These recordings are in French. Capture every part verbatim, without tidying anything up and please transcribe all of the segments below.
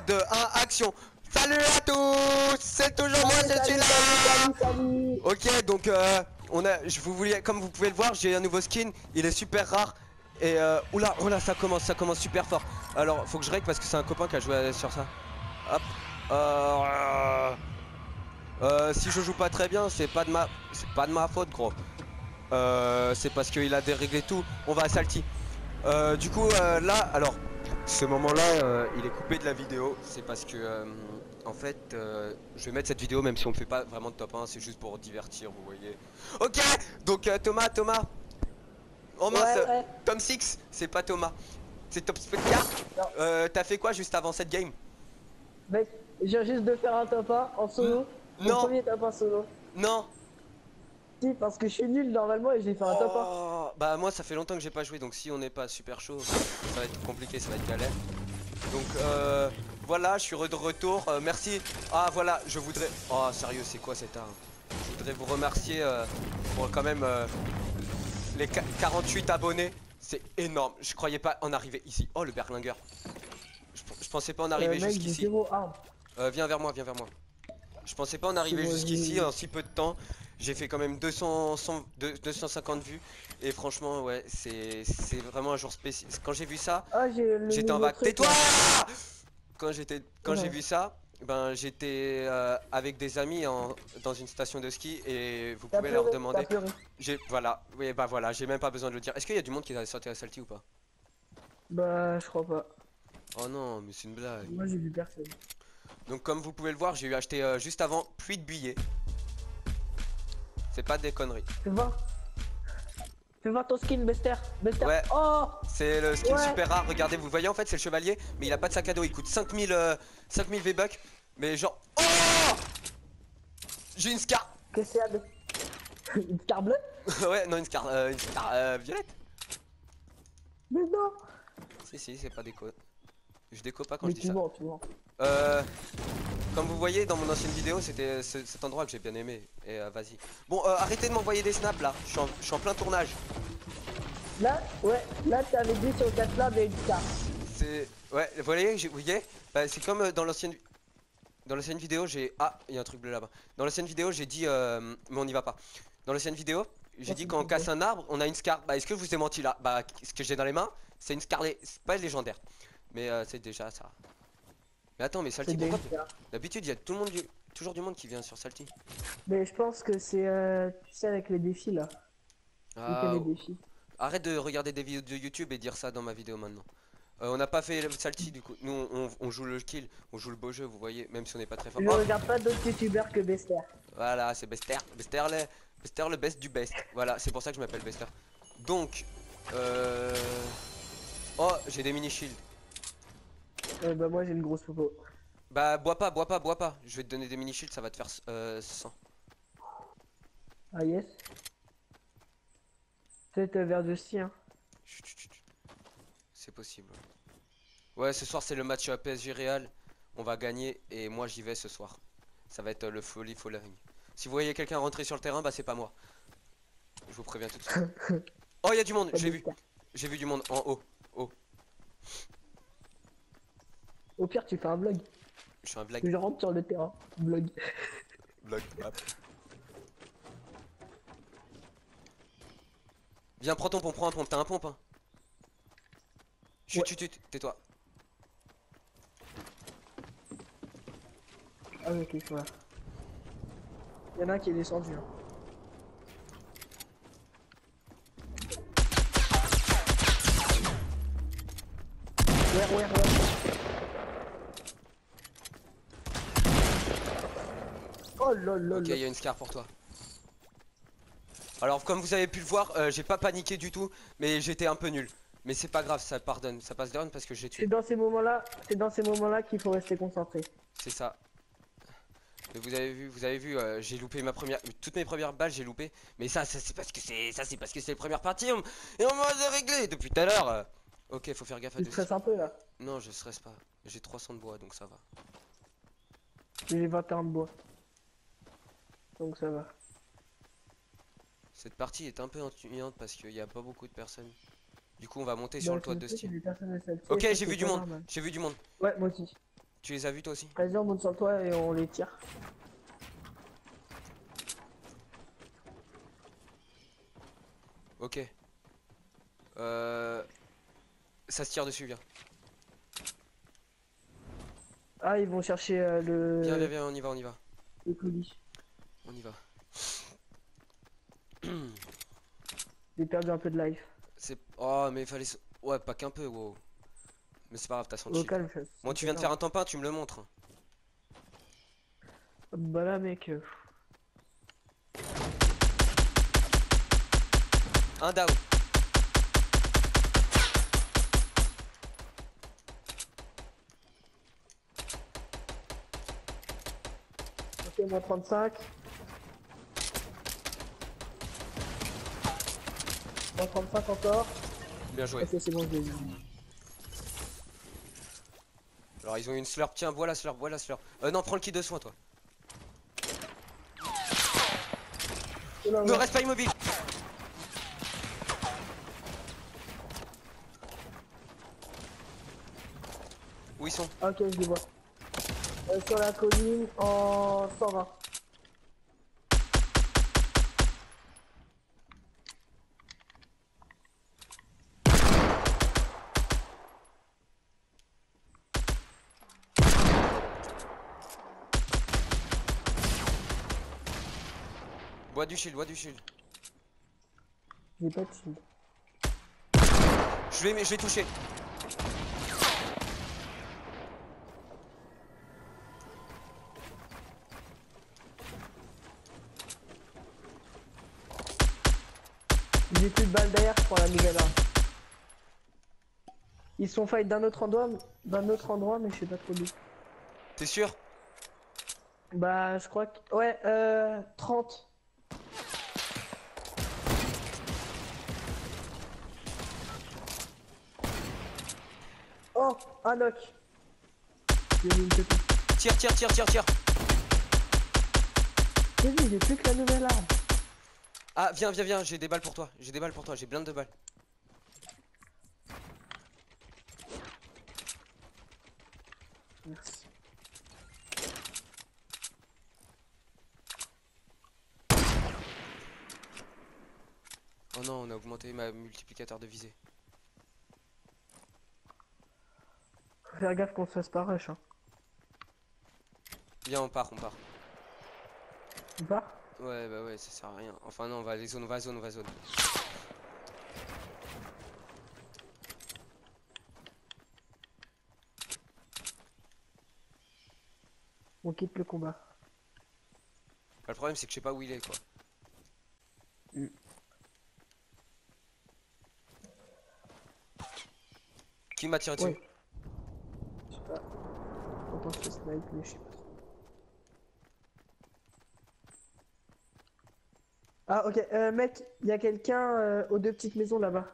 deux, un, action. Salut à tous, c'est toujours moi, je suis là. Salut, salut. Ok, donc euh, on a, je vous voulais, comme vous pouvez le voir, j'ai un nouveau skin, il est super rare. Et euh, oula, oula, ça commence, ça commence super fort. Alors, faut que je règle parce que c'est un copain qui a joué sur ça. Hop. Euh, euh, si je joue pas très bien, c'est pas de ma, c'est pas de ma faute, gros. Euh, c'est parce qu'il a déréglé tout. On va à Salty. Euh, du coup, euh, là, alors, ce moment-là, euh, il est coupé de la vidéo. C'est parce que, euh, en fait, euh, je vais mettre cette vidéo même si on ne fait pas vraiment de top un. C'est juste pour divertir, vous voyez. Ok, donc euh, Thomas, Thomas. Oh mince, Ouais, ouais. Tom six, c'est pas Thomas. C'est Top Spectre. Non. Euh, T'as fait quoi juste avant cette game? Mec, je viens juste de faire un top un en solo. Mon Non, premier top un solo. non. Si, parce que je suis nul normalement et j'ai fait un top un. Oh, bah moi ça fait longtemps que j'ai pas joué, donc si on n'est pas super chaud, ça va être compliqué, ça va être galère. Donc euh, voilà, je suis de retour. Euh, merci. Ah voilà, je voudrais. Oh sérieux, c'est quoi cet art? Je voudrais vous remercier euh, pour quand même euh, les quarante-huit abonnés. C'est énorme. Je croyais pas en arriver ici. Oh le berlingueur. Je, je pensais pas en Euh, arriver mec, j'ai jusqu'ici. zéro arme. Euh, viens vers moi, viens vers moi. Je pensais pas en C'est arriver bon, jusqu'ici j'ai- en si peu de temps. J'ai fait quand même deux cents, cent, deux- 250 vues. Et franchement, ouais, c'est c'est vraiment un jour spécial. Quand j'ai vu ça, Ah, j'ai le j'étais en nouveau vague. truc Tais-toi! là. Quand j'étais, quand j'ai Ouais. vu ça, ben j'étais euh, avec des amis en, dans une station de ski et vous T'as pouvez leur pleuré, t'as demander. pleuré. J'ai, voilà, oui, bah voilà, j'ai même pas besoin de le dire. Est-ce qu'il y a du monde qui a sorti à Salty ou pas? Bah, je crois pas. Oh non, mais c'est une blague. Moi, j'ai vu personne. Donc comme vous pouvez le voir, j'ai eu acheté euh, juste avant pluie de billets. C'est pas des conneries. Fais voir. Fais voir ton skin, Bester. Bester. Ouais. Oh! C'est le skin Ouais. super rare, regardez, vous voyez en fait c'est le chevalier, mais il a pas de sac à dos, il coûte cinq mille, euh, cinq mille V-Bucks, mais genre... Oh! J'ai une scar. Qu'est-ce qu'il y a de... Une star bleue? Ouais, non, une scar, euh, une scar euh, violette. Mais non! Si, si, c'est pas déco. Je déco pas quand Mais je dis tu ça. mens, tu mens. Euh... Comme vous voyez dans mon ancienne vidéo, c'était ce- cet endroit que j'ai bien aimé. Et euh, vas-y. Bon, euh, arrêtez de m'envoyer des snaps là, je suis en, je suis en plein tournage. Là, ouais, là, t'avais dit sur quatre là, mais une star. C'est... Ouais, vous voyez, j'ai- vous voyez bah, c'est comme euh, dans l'ancienne... Dans l'ancienne vidéo, j'ai... Ah, il y a un truc bleu là-bas. Dans l'ancienne vidéo, j'ai dit... Euh... Mais on n'y va pas. Dans l'ancienne vidéo, j'ai Oh, dit c'est quand on trop casse beau. un arbre, on a une scar. Bah, est-ce que je vous ai menti là? Bah, ce que j'ai dans les mains, c'est une scar... lé- C'est pas légendaire. Mais euh, c'est déjà ça. Mais attends, mais Salty, C'est des pourquoi... stars. D'habitude, il y a tout le monde du... toujours du monde qui vient sur Salty. Mais je pense que c'est, euh, tu sais, avec les défis là. Il y a Ah... les défis. Arrête de regarder des vidéos de YouTube et dire ça dans ma vidéo maintenant. Euh, on n'a pas fait le Salty du coup. Nous, on, on joue le kill, on joue le beau jeu, vous voyez, même si on n'est pas très fort. Je Oh, regarde pas d'autres youtubeurs que Bester. voilà, c'est Bester. Bester le, Bester le best du best. Voilà, c'est pour ça que je m'appelle Bester. Donc, euh... oh, j'ai des mini shields. Euh, bah moi j'ai une grosse popo. Bah, bois pas, bois pas, bois pas. Je vais te donner des mini shields, ça va te faire euh, cent. Ah yes. Peut-être euh, vers de si hein. Chut, chut, chut. C'est possible. Ouais, ce soir c'est le match euh, P S G Real. On va gagner et moi j'y vais ce soir. Ça va être euh, le folie following. Si vous voyez quelqu'un rentrer sur le terrain, bah c'est pas moi. Je vous préviens tout de suite. Oh, il y a du monde, Pas j'ai de vu. star. J'ai vu du monde en haut. haut. Au pire tu fais un vlog. Je suis un blague. Que je rentre sur le terrain. Vlog. Blague. Hop. Viens, prends ton pompe, prends un pompe. T'as un pompe, hein. Chut, Ouais. chut, chut, tais-toi. Ah oui, ok, voilà. Y'en a un qui est descendu. Hein. Ouais, ouais, ouais. Oh lol lol. Ok, il y a une scar pour toi. Alors, comme vous avez pu le voir, euh, j'ai pas paniqué du tout, mais j'étais un peu nul. Mais c'est pas grave, ça pardonne, ça passe down parce que j'ai C'est tué. dans ces moments-là, c'est dans ces moments-là qu'il faut rester concentré. C'est ça. Mais vous avez vu, vous avez vu, euh, j'ai loupé ma première, toutes mes premières balles, j'ai loupé. Mais ça, ça c'est parce que c'est, ça c'est parce que c'est la première partie. On- et on m'a réglé depuis tout à l'heure. euh. Ok, faut faire gaffe à Tu deux. stresses un peu là. Non, je stresse pas. J'ai trois cents de bois, donc ça va. J'ai vingt et un de bois. Donc ça va. Cette partie est un peu ennuyante parce qu'il n'y a pas beaucoup de personnes. Du coup, on va monter Dans sur le le toit de truc, il y a Steam. des personnes à celle-ci, Ok, ça, j'ai c'est vu du pas monde. normal. J'ai vu du monde. Ouais, moi aussi. Tu les as vus toi aussi? Vas-y, on monte sur toi et on les tire. Ok. Euh... Ça se tire dessus, viens. Ah, ils vont chercher euh, le... Viens, viens, viens, on y va, on y va. le colis. On y va. J'ai perdu un peu de life. C'est... Oh, mais il fallait... se- Ouais, pas qu'un peu, wow. Mais c'est pas grave, t'as son Au shield. calme, je- Bon, tu viens de faire un temps plein, tu me le montres. Bah là, mec... euh, Un down. Ok, moins trente-cinq. Moins trente-cinq encore. Bien joué. Ok, c'est bon, je l'ai vu. Alors, ils ont une slurp. Tiens, voilà slurp, voilà slurp. Euh, non, prends le kit de soin, toi. Oh là, Ne ouais. reste pas immobile. Où ils sont? Ah, ok, je les vois. Euh, sur la colline en cent vingt. Bois du shield, bois du shield. J'ai pas de shield. Je vais, je vais toucher. J'ai plus de balles derrière, je prends la nouvelle arme. Ils sont fight d'un autre endroit, d'un autre endroit, mais je sais pas trop d'où. T'es sûr? Bah, je crois que... Ouais, euh... trente. Oh, un knock. J'ai mis une petite. Tire, tire, tire, tire, tire. Vas-y, j'ai plus que la nouvelle arme. Ah, viens, viens, viens, j'ai des balles pour toi. J'ai des balles pour toi, j'ai plein de balles. Merci. Oh non, on a augmenté ma multiplicateur de visée. Faut faire gaffe qu'on se fasse pas rush, hein. Viens, on part, on part. Tu pars? Ouais, bah ouais, ça sert à rien. Enfin non, on va aller zone, on va zone, on va zone. On quitte le combat. Bah, le problème c'est que je sais pas où il est quoi. Mm. Qui m'a tiré dessus? Ouais. Je sais pas. Pourtant je snipe, mais je sais pas. Ah ok, euh, mec, il y a quelqu'un euh, aux deux petites maisons là-bas.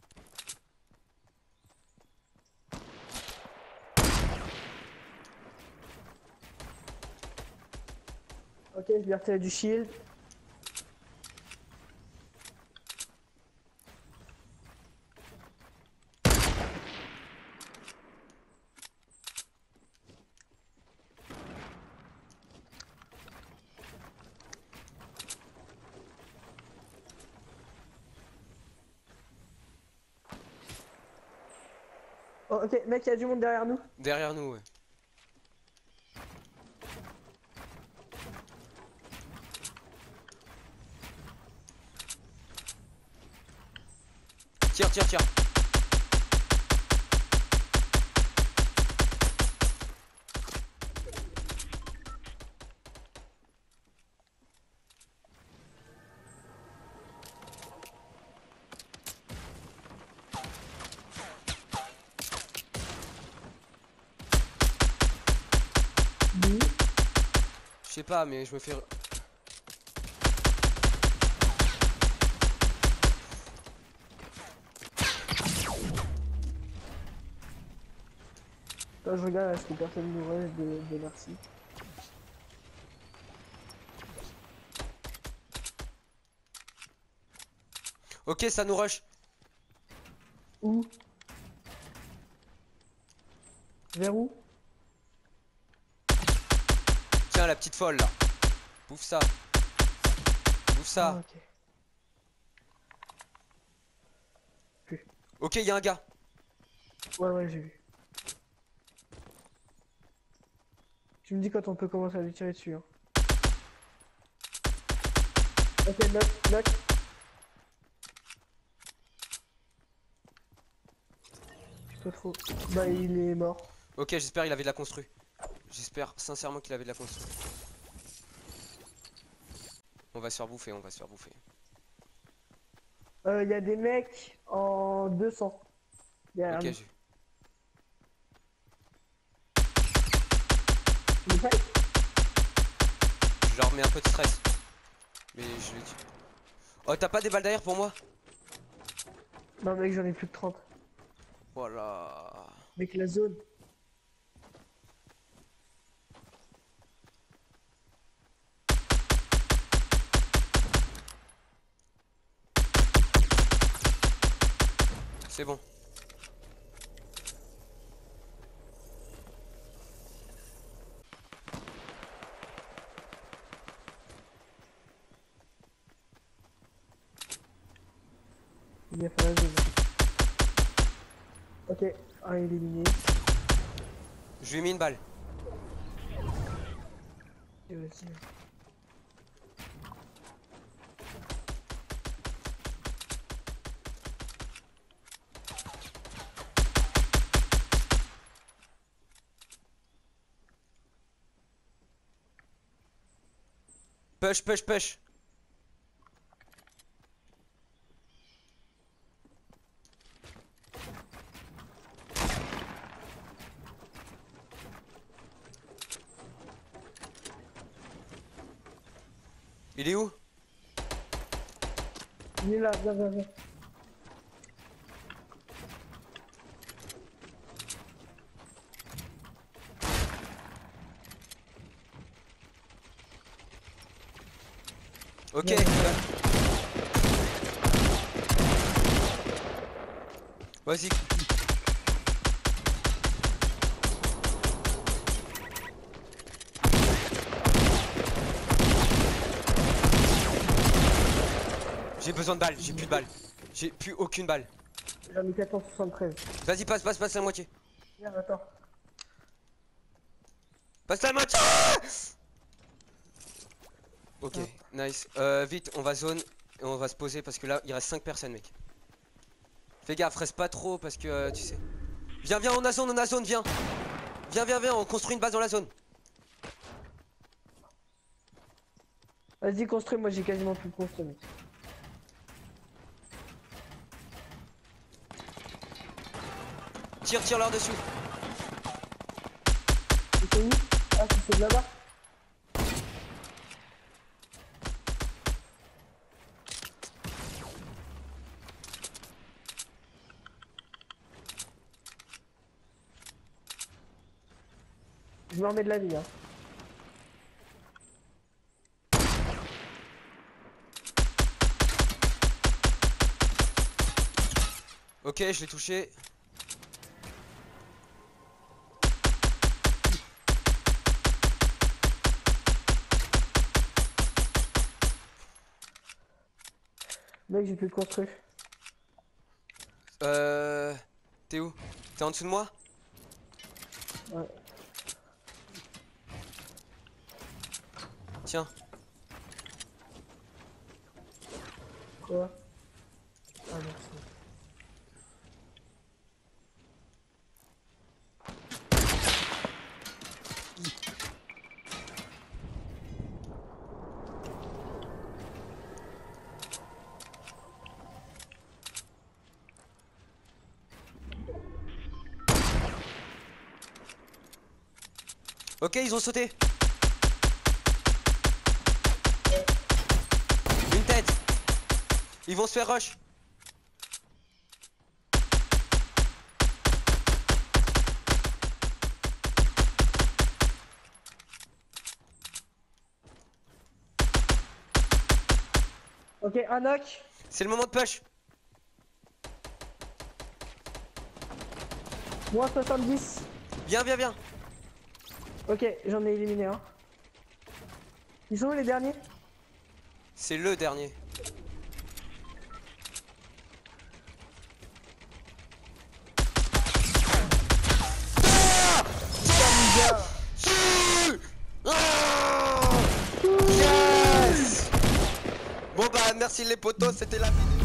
Ok, je lui ai retiré du shield. Oh, ok, mec, il y a du monde derrière nous. Derrière nous, ouais. Tire, tire, tire. Oui. Je sais pas, mais je me fais... Là, je regarde, est-ce que personne nous reste de, de merci. Ok, ça nous rush. Où? Vers où? Viens la petite folle là. Bouffe ça. Bouffe ça. Ah, ok. Plus. Ok, il y a un gars. Ouais, ouais, j'ai vu. Tu me dis quand on peut commencer à lui tirer dessus. Hein. Ok, knock, knock. Je sais pas trop. Bah, il est mort. Ok, j'espère il avait de la constru. J'espère sincèrement qu'il avait de la constru. On va se faire bouffer, on va se faire bouffer. Il euh, y a des mecs en deux cents. Derrière Ok, nous. j'ai. Il fight. Je leur mets un peu de stress. Mais je le dis. Oh, t'as pas des balles d'air pour moi? Non, mec, j'en ai plus de trente. Voilà. Avec la zone. C'est bon. Il a fait la zone. Ok, un éliminé. Je lui ai mis une balle. Et vas-y. Push, push, push. Il est où? Il est là, viens, viens, viens. Ok. Ouais. Vas-y. J'ai besoin de balles, j'ai plus de balles. J'ai plus aucune balle. J'en ai quatre cent soixante-treize. Vas-y, passe, passe, passe la moitié. Viens, attends. Passe la moitié. Ok, nice. Euh, vite, on va zone et on va se poser parce que là, il reste cinq personnes, mec. Fais gaffe, reste pas trop parce que euh, tu sais. Viens, viens, on a zone, on a zone, viens. Viens, viens, viens, on construit une base dans la zone. Vas-y, construis, moi j'ai quasiment plus construit. Mec. Tire, tire leur dessus. C'est où? Ah, c'est de là-bas. Je me remets de la vie, hein. Ok, je l'ai touché. Mec, j'ai plus de construire. Euh... T'es où? T'es en dessous de moi? Ouais. Tiens. Quoi? Ah, merci. Ok, ils ont sauté. Une tête. Ils vont se faire rush. Ok, un knock. C'est le moment de push. Moins soixante-dix. Viens, viens, viens. Ok, j'en ai éliminé un. Ils sont où les derniers? C'est le dernier. Yes. Bon bah merci les potos, c'était la vidéo.